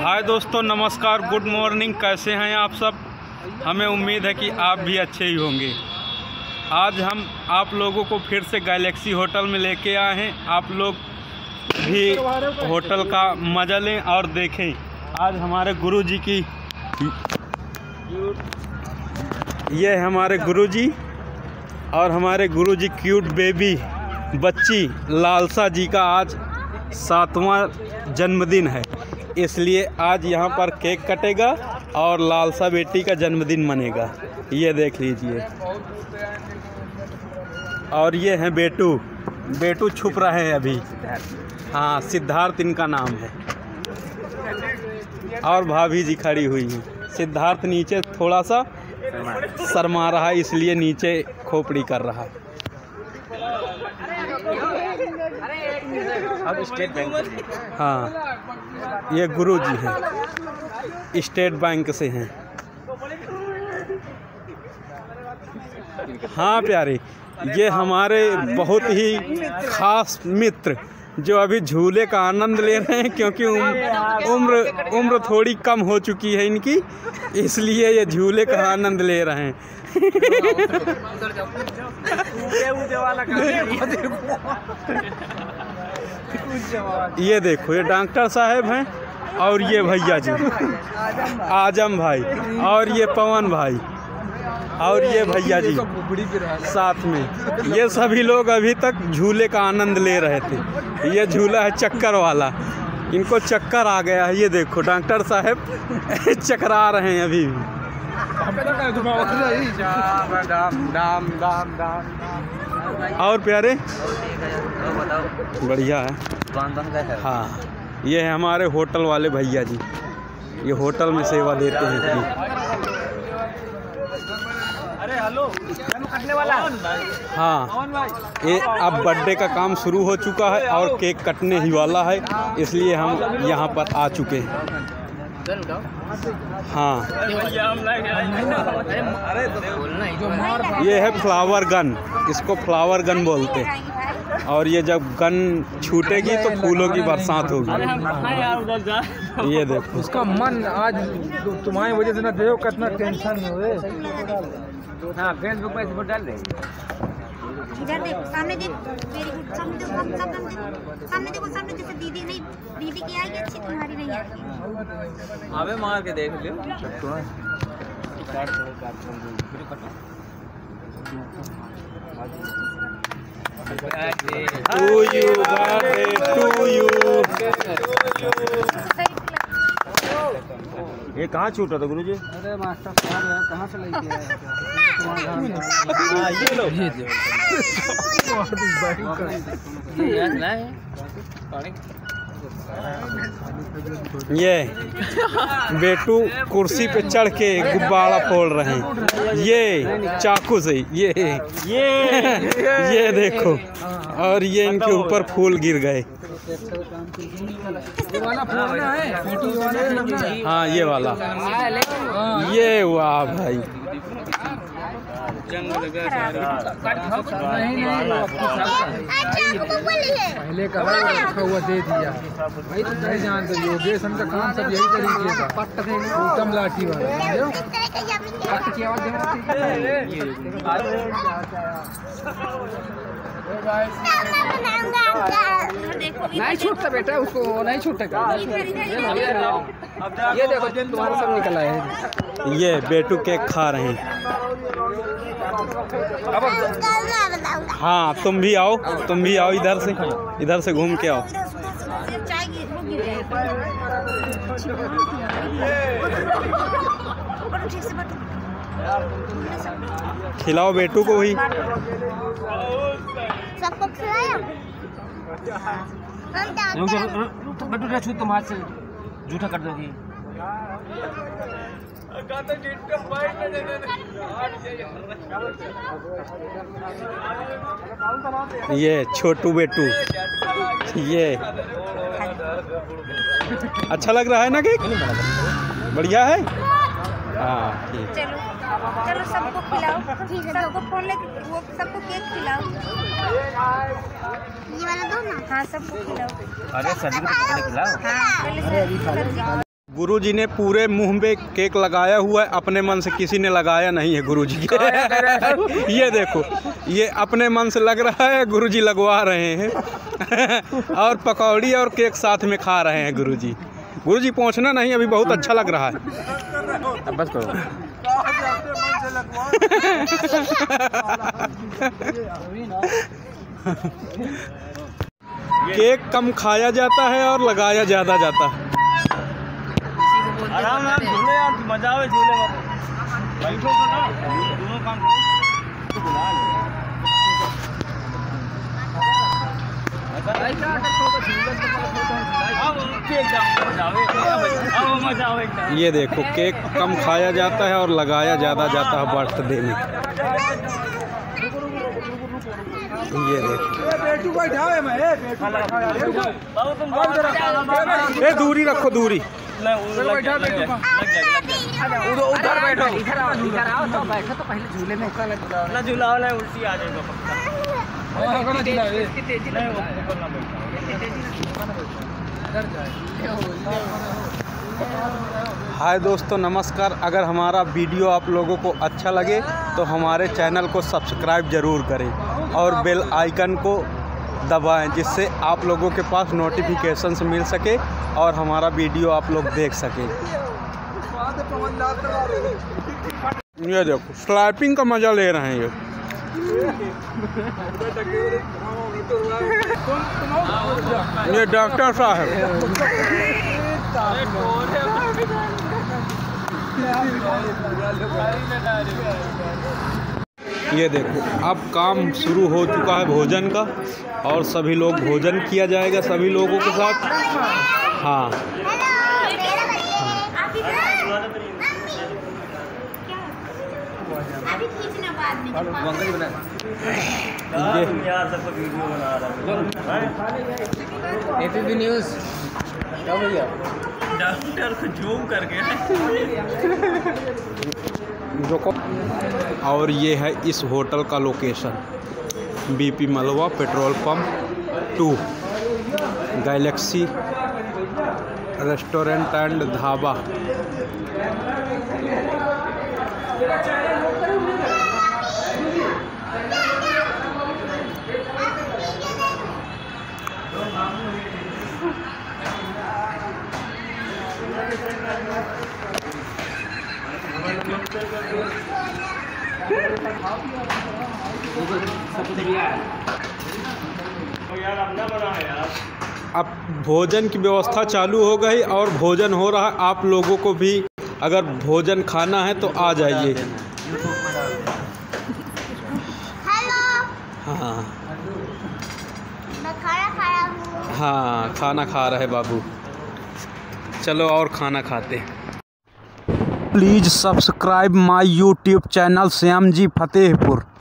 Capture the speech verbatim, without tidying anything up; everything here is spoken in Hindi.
हाय दोस्तों, नमस्कार, गुड मॉर्निंग। कैसे हैं आप सब? हमें उम्मीद है कि आप भी अच्छे ही होंगे। आज हम आप लोगों को फिर से गैलेक्सी होटल में लेके आए हैं। आप लोग भी होटल का मज़ा लें और देखें। आज हमारे गुरुजी की ये हमारे गुरुजी और हमारे गुरुजी क्यूट बेबी बच्ची लालसा जी का आज सातवां जन्मदिन है, इसलिए आज यहाँ पर केक कटेगा और लालसा बेटी का जन्मदिन मनेगा। ये देख लीजिए। और ये हैं बेटू बेटू छुप रहे हैं अभी। हाँ, सिद्धार्थ इनका नाम है। और भाभी जी खड़ी हुई हैं। सिद्धार्थ नीचे थोड़ा सा शर्मा रहा है, इसलिए नीचे खोपड़ी कर रहा है। अब स्टेट बैंक। हाँ, ये गुरुजी हैं, स्टेट बैंक से हैं। हाँ प्यारे, ये हमारे बहुत ही खास मित्र जो अभी झूले का आनंद ले रहे हैं, क्योंकि उम्र उम्र थोड़ी कम हो चुकी है इनकी, इसलिए ये झूले का आनंद ले रहे हैं। ये देखो, ये डॉक्टर साहब हैं और ये भैया जी आजम भाई और ये पवन भाई और ये भैया जी साथ में। ये सभी लोग अभी तक झूले का आनंद ले रहे थे। ये झूला है चक्कर वाला, इनको चक्कर आ गया है। ये देखो डॉक्टर साहब चकरा रहे हैं अभी भी। और प्यारे बढ़िया है। हाँ, ये है हमारे होटल वाले भैया जी। ये होटल में सेवा देते हैं इतनी। अरे हेलो, कटने वाला। हाँ, ये अब बर्थडे का काम शुरू हो चुका है और केक कटने ही वाला है, इसलिए हम यहाँ पर आ चुके हैं। हाँ, ये है फ्लावर गन, इसको फ्लावर गन बोलते हैं। और ये जब गन छूटेगी तो फूलों की बरसात होगी। ये देखो, उसका मन आज तुम्हारी वजह से ना देखो कितना टेंशन में हुए। हाँ, फेसबुक पे फोटो डाल दे। इधर देखो, सामने देखो, वेरी गुड। सामने देखो, सामने देखो, सामने देखो, सामने जैसे दीदी नहीं, दीदी की आएगी अच्छी, तुम्हारी नहीं आएगी। अबे मार के देख लियो। To you birthday to you. ये कहाँ छूटा था गुरुजी? अरे मास्टर साहब यार, कहाँ से लेके आए? हाँ, ये लो। ये बेटू कुर्सी पे चढ़ के गुब्बारा फोड़ रहे हैं, ये चाकू से। ये ये ये देखो, और ये इनके ऊपर फूल गिर गए। हाँ, ये वाला, ये वाह भाई। पहले का रखा हुआ दे दिया भाई, तो नहीं जानते योगेश का काम सब यही तरीके का उत्तम लाठी वाला। नहीं छूटता बेटा, उसको नहीं छूटेगा। ये देखो तुम्हारा सब निकला है। ये बेटू केक खा रहे हैं। हाँ, तुम भी आओ, तुम भी आओ, इधर से इधर से घूम के आओ। खिलाओ बेटू को ही। सबको खिलाया। बटूरा छू तुम हाथ से झूठा कर दोगी। ये छोटू बेटू, ये अच्छा लग रहा है ना केक? बढ़िया है। हाँ ठीक। चलो चलो सबको खिलाओ, सबको फोन लेके वो सबको केक खिलाओ। ये वाला दो ना। हाँ सबको खिलाओ। अरे सभी को खिलाओ। हाँ पहले सब्जी गुरुजी ने पूरे मुंह पे केक लगाया हुआ है, अपने मन से किसी ने लगाया नहीं है गुरुजी के। ये देखो, ये अपने मन से लग रहा है, गुरुजी लगवा रहे हैं। और पकौड़ी और केक साथ में खा रहे हैं गुरुजी। गुरुजी पहुंचना नहीं, अभी बहुत अच्छा लग रहा है। बस करो। केक कम खाया जाता है और लगाया ज़्यादा जाता है। आराम आराम झूले यार, मजा आवे झूले में। बैठो दोनों काम करो। ये देखो, केक कम खाया जाता है और लगाया ज़्यादा जाता है बर्थडे में। ये देखो, ए दूरी रखो, दूरी। उधर बैठो, इधर आओ, इधर आओ तो बैठो तो पहले झूले में ना झूला वाला उल्टी आ जाएगा हाय दोस्तों, नमस्कार। अगर हमारा वीडियो आप लोगों को अच्छा लगे तो हमारे चैनल को सब्सक्राइब ज़रूर करें और बेल आइकन को दबाएं, जिससे आप लोगों के पास नोटिफिकेशंस मिल सके और हमारा वीडियो आप लोग देख सकें। ये देखो, स्लैपिंग का मज़ा ले रहे हैं ये। ये डॉक्टर साहब, ये देखो, अब काम शुरू हो चुका है भोजन का और सभी लोग भोजन किया जाएगा सभी लोगों के साथ। हाँ, एबीपी न्यूज़ क्या भैया डॉक्टर को जूम करके देखो। और ये है इस होटल का location, BP Malwa petrol pump to, Galaxy restaurant and dhaba. अब भोजन की व्यवस्था चालू हो गई और भोजन हो रहा है। आप लोगों को भी अगर भोजन खाना है तो आ जाइए। हेलो, हाँ मैं खाना खाया हूँ। हाँ, खाना खा रहे बाबू। चलो और खाना खाते। Please subscribe my YouTube channel Shyam ji Fatehpur.